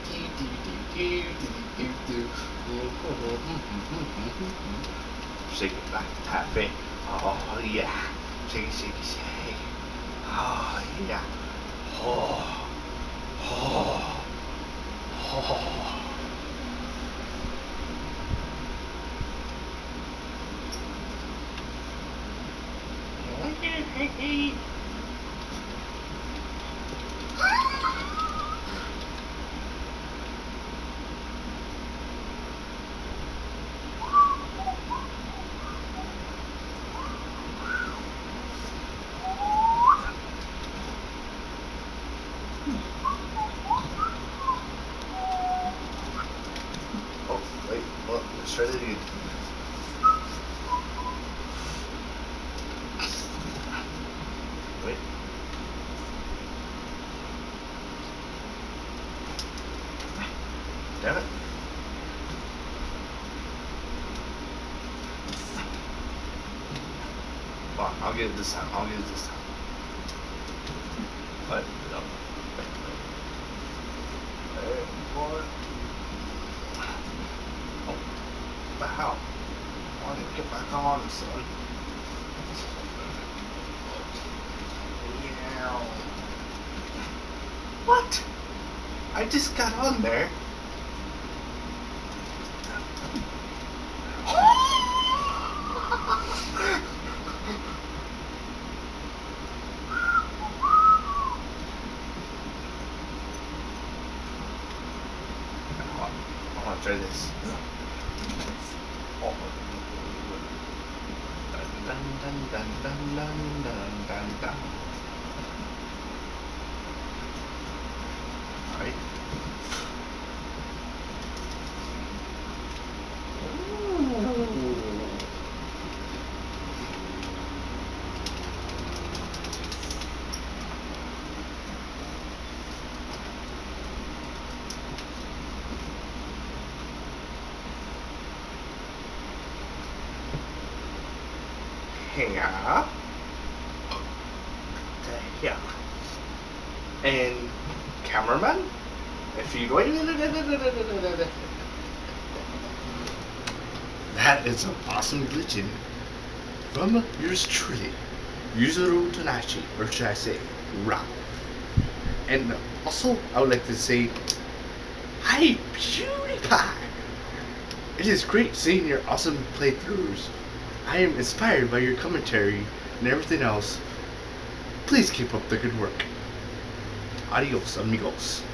Shake it like a taffy. Oh yeah. Shake it, shake it, shake. Oh yeah. Oh. Oh. Oh. Oh, wait, well, let's try that again. Wait. Damn it. Come on, I'll get it this time. I'll get it this time. What? No. Wait, wait. Hey, what? Oh, but how? I need to get back on, son. Yeah. What? I just got on there. I want to try this. Oh. Dun, dun, dun, dun, dun, dun, dun, dun. Alright. Yeah. Yeah. And cameraman, if you wait. That is an awesome glitching from yours truly, Yuzuru Tanashi, or should I say, Ra. And also, I would like to say, hi, PewDiePie! It is great seeing your awesome playthroughs. I am inspired by your commentary and everything else. Please keep up the good work. Adios, amigos.